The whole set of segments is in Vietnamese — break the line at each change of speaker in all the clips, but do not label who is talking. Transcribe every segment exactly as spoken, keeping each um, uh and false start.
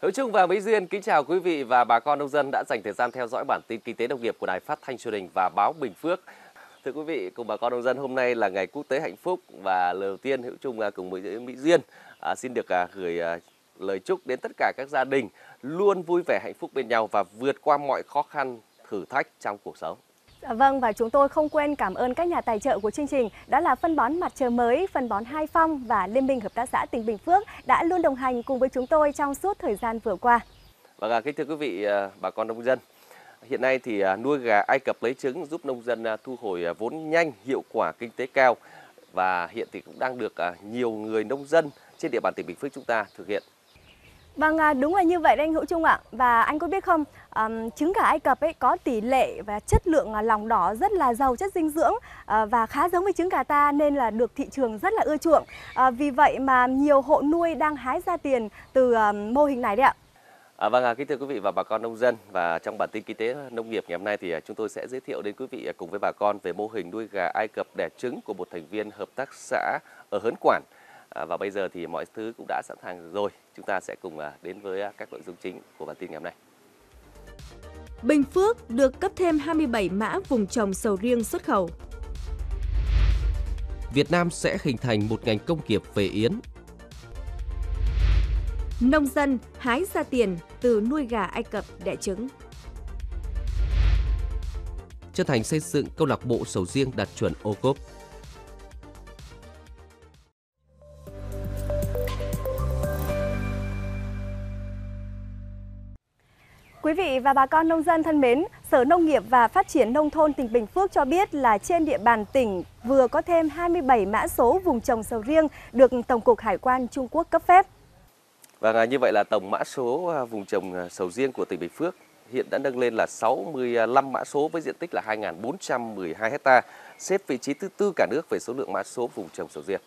Hữu Trung và Mỹ Duyên kính chào quý vị và bà con nông dân đã dành thời gian theo dõi bản tin kinh tế nông nghiệp của Đài Phát thanh Truyền hình và Báo Bình Phước. Thưa quý vị, cùng bà con nông dân, hôm nay là ngày quốc tế hạnh phúc và lời đầu tiên Hữu Trung cùng với Mỹ Duyên à, xin được à, gửi à, lời chúc đến tất cả các gia đình luôn vui vẻ hạnh phúc bên nhau và vượt qua mọi khó khăn thử thách trong cuộc sống.
Vâng, và chúng tôi không quên cảm ơn các nhà tài trợ của chương trình, đó là phân bón Mặt Trời Mới, phân bón Hai Phong và Liên minh Hợp tác xã tỉnh Bình Phước đã luôn đồng hành cùng với chúng tôi trong suốt thời gian vừa qua.
Và kính thưa quý vị, bà con nông dân, hiện nay thì nuôi gà Ai Cập lấy trứng giúp nông dân thu hồi vốn nhanh, hiệu quả kinh tế cao và hiện thì cũng đang được nhiều người nông dân trên địa bàn tỉnh Bình Phước chúng ta thực hiện.
Vâng, đúng là như vậy đấy anh Hữu Trung ạ. Và anh có biết không, um, trứng gà Ai Cập ấy có tỷ lệ và chất lượng lòng đỏ rất là giàu chất dinh dưỡng uh, và khá giống với trứng gà ta nên là được thị trường rất là ưa chuộng. Uh, vì vậy mà nhiều hộ nuôi đang hái ra tiền từ um, mô hình này đấy ạ.
À, vâng, kính thưa quý vị và bà con nông dân, và trong bản tin kinh tế nông nghiệp ngày hôm nay thì chúng tôi sẽ giới thiệu đến quý vị cùng với bà con về mô hình nuôi gà Ai Cập đẻ trứng của một thành viên hợp tác xã ở Hớn Quản. À, và bây giờ thì mọi thứ cũng đã sẵn sàng rồi. Chúng ta sẽ cùng đến với các nội dung chính của bản tin ngày hôm nay.
Bình Phước được cấp thêm hai mươi bảy mã vùng trồng sầu riêng xuất khẩu.
Việt Nam sẽ hình thành một ngành công nghiệp về yến.
Nông dân hái ra tiền từ nuôi gà Ai Cập đẻ trứng.
Chân thành xây dựng câu lạc bộ sầu riêng đạt chuẩn ô cốp.
Quý vị và bà con nông dân thân mến, Sở Nông nghiệp và Phát triển Nông thôn tỉnh Bình Phước cho biết là trên địa bàn tỉnh vừa có thêm hai mươi bảy mã số vùng trồng sầu riêng được Tổng cục Hải quan Trung Quốc cấp phép.
Và như vậy là tổng mã số vùng trồng sầu riêng của tỉnh Bình Phước hiện đã nâng lên là sáu mươi lăm mã số với diện tích là hai nghìn bốn trăm mười hai ha, xếp vị trí thứ tư cả nước về số lượng mã số vùng trồng sầu riêng.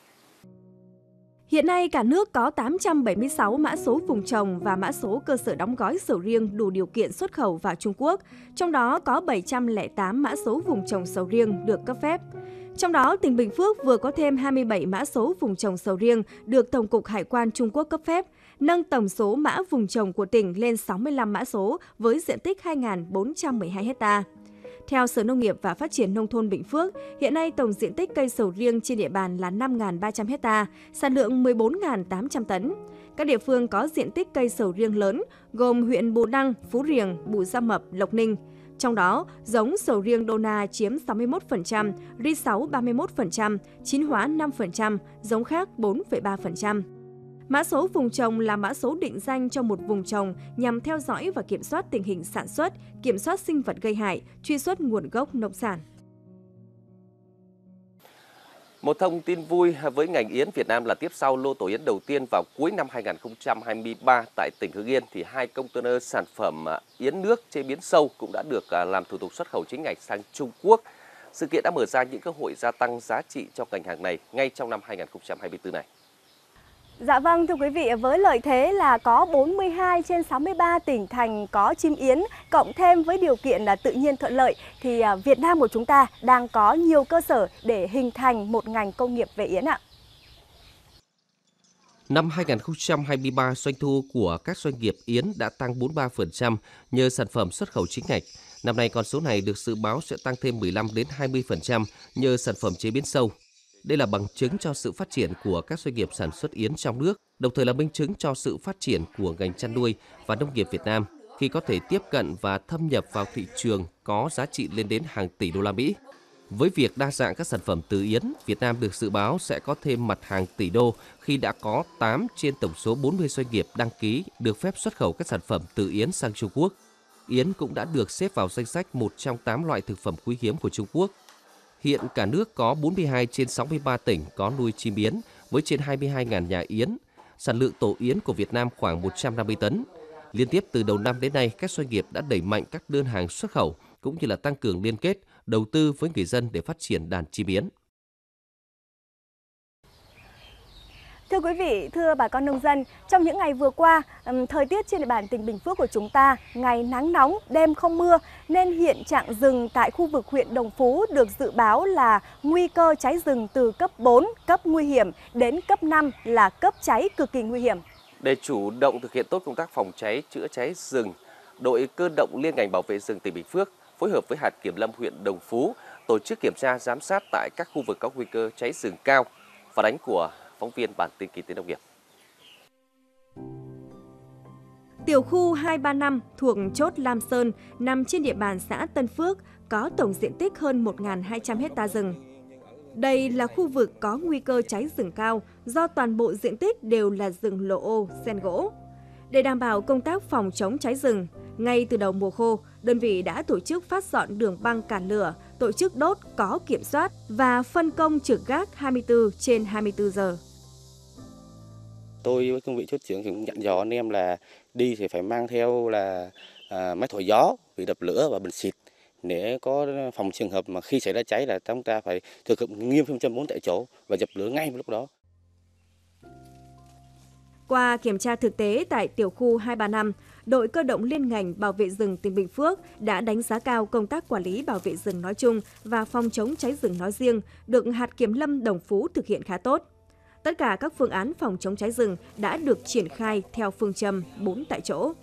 Hiện nay cả nước có tám trăm bảy mươi sáu mã số vùng trồng và mã số cơ sở đóng gói sầu riêng đủ điều kiện xuất khẩu vào Trung Quốc, trong đó có bảy trăm lẻ tám mã số vùng trồng sầu riêng được cấp phép. Trong đó, tỉnh Bình Phước vừa có thêm hai mươi bảy mã số vùng trồng sầu riêng được Tổng cục Hải quan Trung Quốc cấp phép, nâng tổng số mã vùng trồng của tỉnh lên sáu mươi lăm mã số với diện tích hai nghìn bốn trăm mười hai ha. Theo Sở Nông nghiệp và Phát triển Nông thôn Bình Phước, hiện nay tổng diện tích cây sầu riêng trên địa bàn là năm nghìn ba trăm ha, sản lượng mười bốn nghìn tám trăm tấn. Các địa phương có diện tích cây sầu riêng lớn gồm huyện Bù Đăng, Phú Riềng, Bù Gia Mập, Lộc Ninh. Trong đó, giống sầu riêng Dona chiếm sáu mươi mốt phần trăm, Ri sáu ba mươi mốt phần trăm, Chín Hóa năm phần trăm, giống khác bốn phẩy ba phần trăm. Mã số vùng trồng là mã số định danh cho một vùng trồng nhằm theo dõi và kiểm soát tình hình sản xuất, kiểm soát sinh vật gây hại, truy xuất nguồn gốc nông sản.
Một thông tin vui với ngành yến Việt Nam là tiếp sau lô tổ yến đầu tiên vào cuối năm hai nghìn không trăm hai mươi ba tại tỉnh Hưng Yên thì hai container sản phẩm yến nước chế biến sâu cũng đã được làm thủ tục xuất khẩu chính ngạch sang Trung Quốc. Sự kiện đã mở ra những cơ hội gia tăng giá trị cho ngành hàng này ngay trong năm hai nghìn không trăm hai mươi tư này.
Dạ vâng, thưa quý vị, với lợi thế là có bốn mươi hai trên sáu mươi ba tỉnh thành có chim yến, cộng thêm với điều kiện là tự nhiên thuận lợi, thì Việt Nam của chúng ta đang có nhiều cơ sở để hình thành một ngành công nghiệp về yến ạ.
Năm hai nghìn không trăm hai mươi ba, doanh thu của các doanh nghiệp yến đã tăng bốn mươi ba phần trăm nhờ sản phẩm xuất khẩu chính ngạch. Năm nay con số này được dự báo sẽ tăng thêm mười lăm đến hai mươi phần trăm nhờ sản phẩm chế biến sâu. Đây là bằng chứng cho sự phát triển của các doanh nghiệp sản xuất yến trong nước, đồng thời là minh chứng cho sự phát triển của ngành chăn nuôi và nông nghiệp Việt Nam khi có thể tiếp cận và thâm nhập vào thị trường có giá trị lên đến hàng tỷ đô la Mỹ. Với việc đa dạng các sản phẩm từ yến, Việt Nam được dự báo sẽ có thêm mặt hàng tỷ đô khi đã có tám trên tổng số bốn mươi doanh nghiệp đăng ký được phép xuất khẩu các sản phẩm từ yến sang Trung Quốc. Yến cũng đã được xếp vào danh sách một trong tám loại thực phẩm quý hiếm của Trung Quốc. Hiện cả nước có bốn mươi hai trên sáu mươi ba tỉnh có nuôi chim yến với trên hai mươi hai nghìn nhà yến. Sản lượng tổ yến của Việt Nam khoảng một trăm năm mươi tấn. Liên tiếp từ đầu năm đến nay, các doanh nghiệp đã đẩy mạnh các đơn hàng xuất khẩu cũng như là tăng cường liên kết, đầu tư với người dân để phát triển đàn chim yến.
Thưa quý vị, thưa bà con nông dân, trong những ngày vừa qua, thời tiết trên địa bàn tỉnh Bình Phước của chúng ta ngày nắng nóng, đêm không mưa, nên hiện trạng rừng tại khu vực huyện Đồng Phú được dự báo là nguy cơ cháy rừng từ cấp bốn, cấp nguy hiểm, đến cấp năm là cấp cháy cực kỳ nguy hiểm.
Để chủ động thực hiện tốt công tác phòng cháy, chữa cháy rừng, đội cơ động liên ngành bảo vệ rừng tỉnh Bình Phước phối hợp với hạt kiểm lâm huyện Đồng Phú tổ chức kiểm tra giám sát tại các khu vực có nguy cơ cháy rừng cao. Phản ánh của phóng viên bản tin kinh tế nông nghiệp.
Tiểu khu hai ba năm thuộc chốt Lam Sơn nằm trên địa bàn xã Tân Phước có tổng diện tích hơn một nghìn hai trăm héc ta rừng. Đây là khu vực có nguy cơ cháy rừng cao do toàn bộ diện tích đều là rừng lộ ô, sen gỗ. Để đảm bảo công tác phòng chống cháy rừng, ngay từ đầu mùa khô, đơn vị đã tổ chức phát dọn đường băng cản lửa, tổ chức đốt có kiểm soát và phân công trực gác hai mươi tư trên hai mươi tư giờ.
Tôi với cương vị chốt trưởng cũng dặn dò anh em là đi thì phải mang theo là à, máy thổi gió, bị đập lửa và bình xịt để có phòng trường hợp mà khi xảy ra cháy là chúng ta phải thực hiện nghiêm phương châm bốn tại chỗ và dập lửa ngay lúc đó.
Qua kiểm tra thực tế tại tiểu khu hai ba năm, đội cơ động liên ngành bảo vệ rừng tỉnh Bình Phước đã đánh giá cao công tác quản lý bảo vệ rừng nói chung và phòng chống cháy rừng nói riêng được hạt kiểm lâm Đồng Phú thực hiện khá tốt. Tất cả các phương án phòng chống cháy rừng đã được triển khai theo phương châm bốn tại chỗ.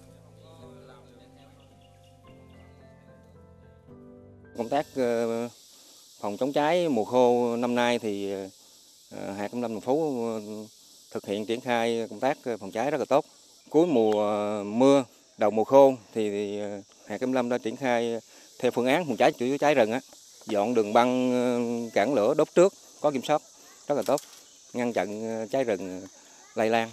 Công tác phòng chống cháy mùa khô năm nay thì hạt kiểm lâm Đồng Phú thực hiện triển khai công tác phòng cháy rất là tốt. Cuối mùa mưa, đầu mùa khô thì hạt kiểm lâm đã triển khai theo phương án phòng cháy chữa cháy rừng á, dọn đường băng cản lửa đốt trước có kiểm soát rất là tốt, ngăn chặn cháy rừng lây lan.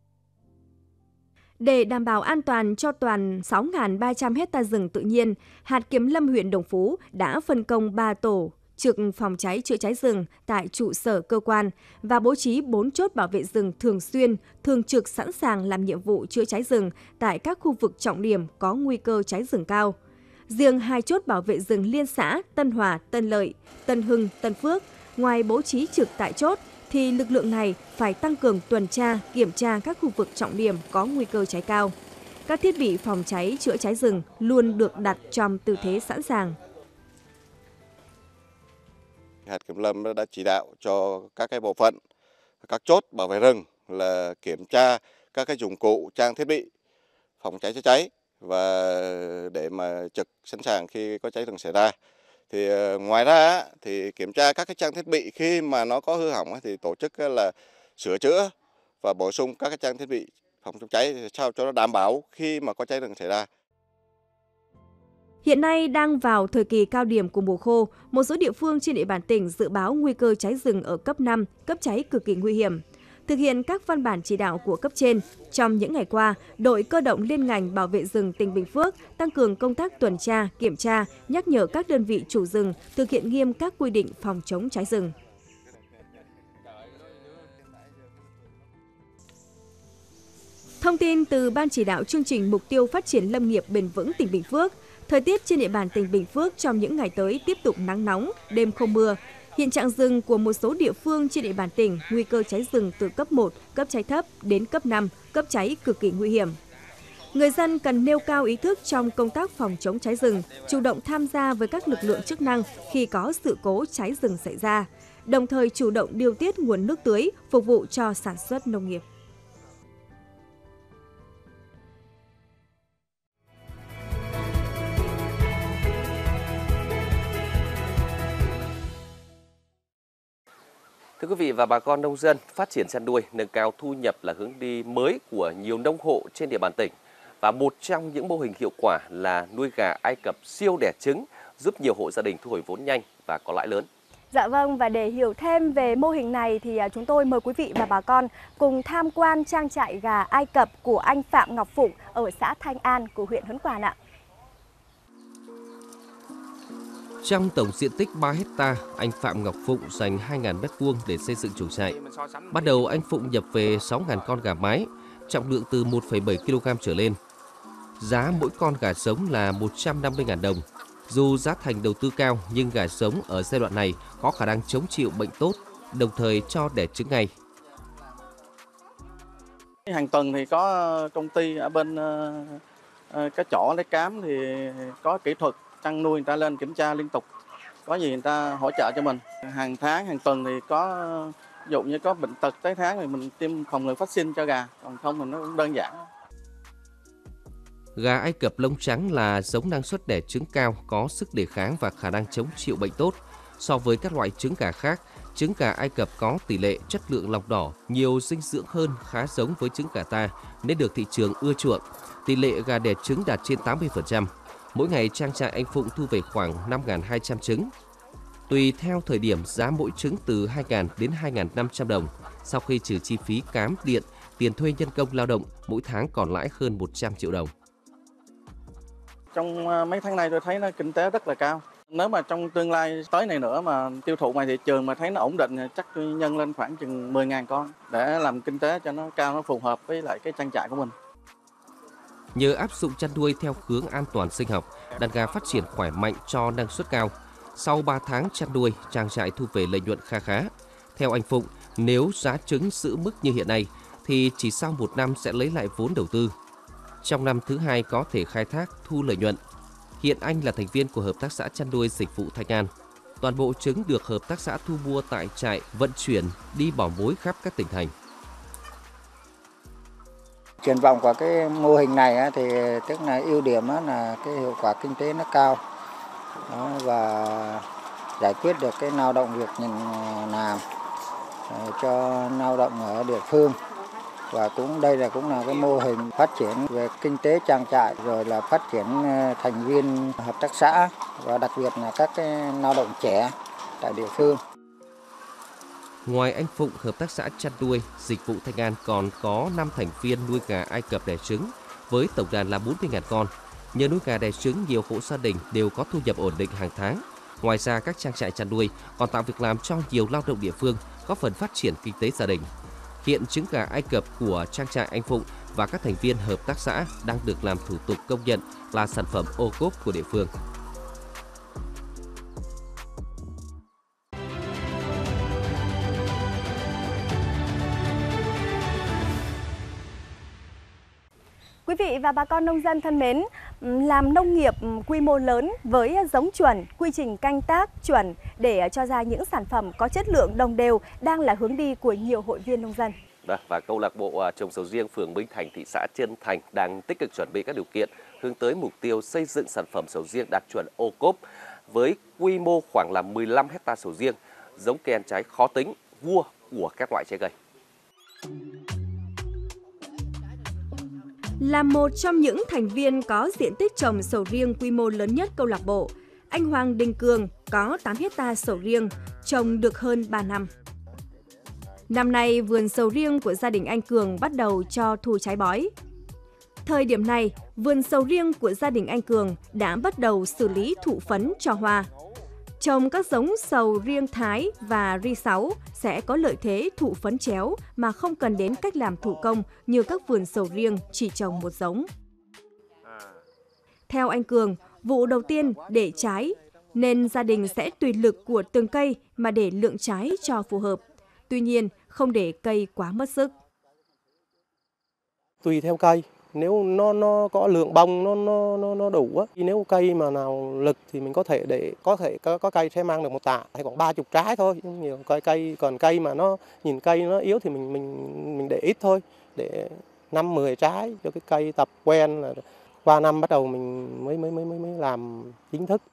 Để đảm bảo an toàn cho toàn sáu nghìn ba trăm héc ta rừng tự nhiên, hạt kiểm lâm huyện Đồng Phú đã phân công ba tổ trực phòng cháy chữa cháy rừng tại trụ sở cơ quan và bố trí bốn chốt bảo vệ rừng thường xuyên, thường trực sẵn sàng làm nhiệm vụ chữa cháy rừng tại các khu vực trọng điểm có nguy cơ cháy rừng cao. Riêng hai chốt bảo vệ rừng liên xã Tân Hòa, Tân Lợi, Tân Hưng, Tân Phước, ngoài bố trí trực tại chốt, thì lực lượng này phải tăng cường tuần tra, kiểm tra các khu vực trọng điểm có nguy cơ cháy cao. Các thiết bị phòng cháy chữa cháy rừng luôn được đặt trong tư thế sẵn sàng.
Hạt kiểm lâm đã chỉ đạo cho các cái bộ phận, các chốt bảo vệ rừng là kiểm tra các cái dụng cụ, trang thiết bị phòng cháy chữa cháy và để mà trực sẵn sàng khi có cháy rừng xảy ra. Thì ngoài ra thì kiểm tra các cái trang thiết bị khi mà nó có hư hỏng thì tổ chức là sửa chữa và bổ sung các cái trang thiết bị phòng chống cháy sao cho nó đảm bảo khi mà có cháy rừng xảy ra.
Hiện nay đang vào thời kỳ cao điểm của mùa khô, một số địa phương trên địa bàn tỉnh dự báo nguy cơ cháy rừng ở cấp năm, cấp cháy cực kỳ nguy hiểm. Thực hiện các văn bản chỉ đạo của cấp trên, trong những ngày qua, đội cơ động liên ngành bảo vệ rừng tỉnh Bình Phước tăng cường công tác tuần tra, kiểm tra, nhắc nhở các đơn vị chủ rừng thực hiện nghiêm các quy định phòng chống cháy rừng. Thông tin từ Ban chỉ đạo chương trình mục tiêu phát triển lâm nghiệp bền vững tỉnh Bình Phước, thời tiết trên địa bàn tỉnh Bình Phước trong những ngày tới tiếp tục nắng nóng, đêm không mưa. Hiện trạng rừng của một số địa phương trên địa bàn tỉnh nguy cơ cháy rừng từ cấp một, cấp cháy thấp đến cấp năm, cấp cháy cực kỳ nguy hiểm. Người dân cần nêu cao ý thức trong công tác phòng chống cháy rừng, chủ động tham gia với các lực lượng chức năng khi có sự cố cháy rừng xảy ra, đồng thời chủ động điều tiết nguồn nước tưới phục vụ cho sản xuất nông nghiệp.
Thưa quý vị và bà con nông dân, phát triển chăn nuôi, nâng cao thu nhập là hướng đi mới của nhiều nông hộ trên địa bàn tỉnh. Và một trong những mô hình hiệu quả là nuôi gà Ai Cập siêu đẻ trứng, giúp nhiều hộ gia đình thu hồi vốn nhanh và có lãi lớn.
Dạ vâng, và để hiểu thêm về mô hình này thì chúng tôi mời quý vị và bà con cùng tham quan trang trại gà Ai Cập của anh Phạm Ngọc Phụng ở xã Thanh An của huyện Hớn Quản ạ.
Trong tổng diện tích ba héc ta, anh Phạm Ngọc Phụng dành hai nghìn mét vuông để xây dựng chuồng trại. Ban đầu anh Phụng nhập về sáu nghìn con gà mái, trọng lượng từ một phẩy bảy ki lô gam trở lên. Giá mỗi con gà sống là một trăm năm mươi nghìn đồng. Dù giá thành đầu tư cao nhưng gà sống ở giai đoạn này có khả năng chống chịu bệnh tốt, đồng thời cho đẻ trứng ngay.
Hàng tuần thì có công ty ở bên uh, cái chỗ lấy cám thì có kỹ thuật chăn nuôi, người ta lên kiểm tra liên tục, có gì người ta hỗ trợ cho mình. Hàng tháng, hàng tuần thì có Ví dụ như có bệnh tật tới tháng thì mình tiêm phòng ngừa vaccine cho gà, còn không thì nó cũng đơn giản.
Gà Ai Cập lông trắng là giống năng suất đẻ trứng cao, có sức đề kháng và khả năng chống chịu bệnh tốt. So với các loại trứng gà khác, trứng gà Ai Cập có tỷ lệ chất lượng lòng đỏ, nhiều dinh dưỡng hơn, khá giống với trứng gà ta nên được thị trường ưa chuộng. Tỷ lệ gà đẻ trứng đạt trên tám mươi phần trăm. Mỗi ngày trang trại anh Phụng thu về khoảng năm nghìn hai trăm trứng. Tùy theo thời điểm, giá mỗi trứng từ hai nghìn đến hai nghìn năm trăm đồng. Sau khi trừ chi phí cám, điện, tiền thuê nhân công lao động, mỗi tháng còn lãi hơn một trăm triệu đồng.
Trong mấy tháng nay tôi thấy nó kinh tế rất là cao. Nếu mà trong tương lai tới này nữa mà tiêu thụ ngoài thị trường mà thấy nó ổn định, chắc tôi nhân lên khoảng chừng mười nghìn con để làm kinh tế cho nó cao, nó phù hợp với lại cái trang trại của mình.
Nhờ áp dụng chăn nuôi theo hướng an toàn sinh học, đàn gà phát triển khỏe mạnh cho năng suất cao. Sau ba tháng chăn nuôi, trang trại thu về lợi nhuận kha khá. Theo anh Phụng, nếu giá trứng giữ mức như hiện nay, thì chỉ sau một năm sẽ lấy lại vốn đầu tư. Trong năm thứ hai có thể khai thác thu lợi nhuận. Hiện anh là thành viên của Hợp tác xã chăn nuôi Dịch vụ Thanh An. Toàn bộ trứng được hợp tác xã thu mua tại trại, vận chuyển, đi bỏ mối khắp các tỉnh thành.
Triển vọng của cái mô hình này thì tức là ưu điểm là cái hiệu quả kinh tế nó cao và giải quyết được cái lao động việc nhận làm cho lao động ở địa phương. Và cũng đây là cũng là cái mô hình phát triển về kinh tế trang trại, rồi là phát triển thành viên hợp tác xã và đặc biệt là các cái lao động trẻ tại địa phương.
Ngoài anh Phụng, Hợp tác xã chăn nuôi Dịch vụ Thanh An còn có năm thành viên nuôi gà Ai Cập đẻ trứng với tổng đàn là bốn mươi nghìn con. Nhờ nuôi gà đẻ trứng, nhiều hộ gia đình đều có thu nhập ổn định hàng tháng. Ngoài ra, các trang trại chăn nuôi còn tạo việc làm cho nhiều lao động địa phương, góp phần phát triển kinh tế gia đình. Hiện trứng gà Ai Cập của trang trại anh Phụng và các thành viên hợp tác xã đang được làm thủ tục công nhận là sản phẩm ô cốp của địa phương.
Quý vị và bà con nông dân thân mến, làm nông nghiệp quy mô lớn với giống chuẩn, quy trình canh tác chuẩn để cho ra những sản phẩm có chất lượng đồng đều đang là hướng đi của nhiều hội viên nông dân.
Và câu lạc bộ trồng sầu riêng phường Bến Thành, thị xã Trơn Thành đang tích cực chuẩn bị các điều kiện hướng tới mục tiêu xây dựng sản phẩm sầu riêng đạt chuẩn ô cốp với quy mô khoảng là mười lăm héc ta sầu riêng, giống cây ăn trái khó tính, vua của các loại trái cây.
Là một trong những thành viên có diện tích trồng sầu riêng quy mô lớn nhất câu lạc bộ, anh Hoàng Đình Cường có tám héc ta sầu riêng, trồng được hơn ba năm. Năm nay, vườn sầu riêng của gia đình anh Cường bắt đầu cho thu trái bói. Thời điểm này, vườn sầu riêng của gia đình anh Cường đã bắt đầu xử lý thụ phấn cho hoa. Trồng các giống sầu riêng Thái và Ri sáu sẽ có lợi thế thụ phấn chéo mà không cần đến cách làm thủ công như các vườn sầu riêng chỉ trồng một giống. Theo anh Cường, vụ đầu tiên để trái nên gia đình sẽ tùy lực của từng cây mà để lượng trái cho phù hợp. Tuy nhiên, không để cây quá mất sức.
Tùy theo cây, nếu nó nó có lượng bông nó nó nó, nó đủ á, nếu cây mà nào lực thì mình có thể để có thể có, có cây sẽ mang được một tạ hay khoảng ba chục trái thôi, nhiều cây cây còn cây mà nó nhìn cây nó yếu thì mình mình mình để ít thôi, để năm mười trái cho cái cây tập quen là qua năm bắt đầu mình mới mới mới mới mới làm chính thức.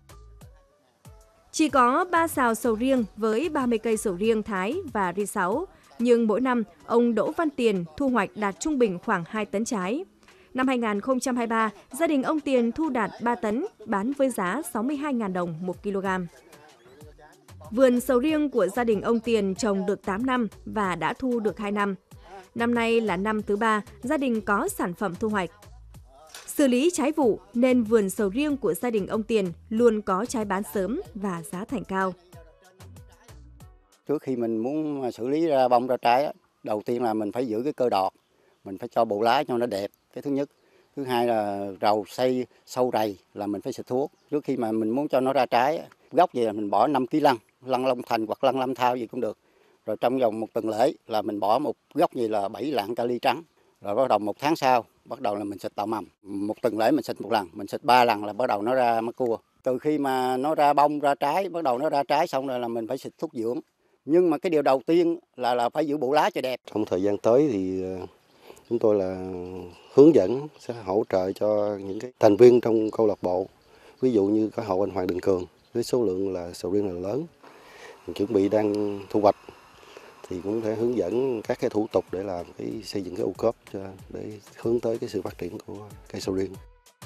Chỉ có ba sào sầu riêng với ba mươi cây sầu riêng Thái và Ri sáu, nhưng mỗi năm ông Đỗ Văn Tiền thu hoạch đạt trung bình khoảng hai tấn trái. Năm hai nghìn không trăm hai mươi ba, gia đình ông Tiền thu đạt ba tấn, bán với giá sáu mươi hai nghìn đồng một kg. Vườn sầu riêng của gia đình ông Tiền trồng được tám năm và đã thu được hai năm. Năm nay là năm thứ ba, gia đình có sản phẩm thu hoạch. Xử lý trái vụ nên vườn sầu riêng của gia đình ông Tiền luôn có trái bán sớm và giá thành cao.
Trước khi mình muốn xử lý ra bông ra trái, đầu tiên là mình phải giữ cái cơ đọt, mình phải cho bộ lá cho nó đẹp, cái thứ nhất. Thứ hai là rầu xây sâu rầy là mình phải xịt thuốc. Trước khi mà mình muốn cho nó ra trái, gốc gì là mình bỏ năm ký lăng, lăng Long Thành hoặc lăng Lâm Thao gì cũng được. Rồi trong vòng một tuần lễ là mình bỏ một gốc gì là bảy lạng kali trắng. Rồi bắt đầu một tháng sau, bắt đầu là mình xịt tạo mầm. Một tuần lễ mình xịt một lần, mình xịt ba lần là bắt đầu nó ra mắc cua. Từ khi mà nó ra bông, ra trái, bắt đầu nó ra trái xong rồi là mình phải xịt thuốc dưỡng. Nhưng mà cái điều đầu tiên là là phải giữ bộ lá cho đẹp.
Trong thời gian tới thì chúng tôi là hướng dẫn, sẽ hỗ trợ cho những cái thành viên trong câu lạc bộ. Ví dụ như có hộ anh Hoàng Đình Cường với số lượng là sầu riêng là lớn, chuẩn bị đang thu hoạch, thì cũng thể hướng dẫn các cái thủ tục để làm cái xây dựng cái ô cốp cho để hướng tới cái sự phát triển của cây sầu riêng.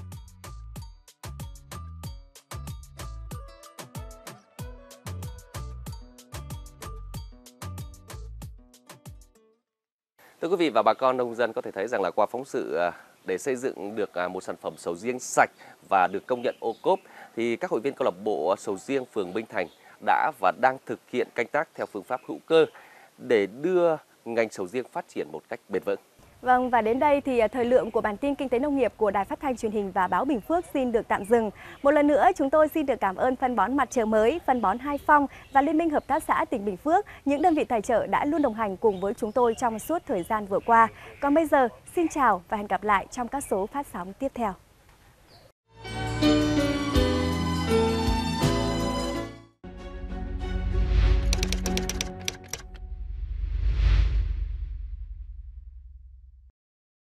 Thưa quý vị và bà con nông dân có thể thấy rằng là qua phóng sự để xây dựng được một sản phẩm sầu riêng sạch và được công nhận ô cốp thì các hội viên câu lạc bộ sầu riêng phường Minh Thành đã và đang thực hiện canh tác theo phương pháp hữu cơ để đưa ngành sầu riêng phát triển một cách bền vững.
Vâng, và đến đây thì thời lượng của bản tin Kinh tế Nông nghiệp của Đài Phát thanh Truyền hình và Báo Bình Phước xin được tạm dừng. Một lần nữa, chúng tôi xin được cảm ơn phân bón Mặt Trời Mới, phân bón Hai Phong và Liên minh Hợp tác xã tỉnh Bình Phước, những đơn vị tài trợ đã luôn đồng hành cùng với chúng tôi trong suốt thời gian vừa qua. Còn bây giờ, xin chào và hẹn gặp lại trong các số phát sóng tiếp theo.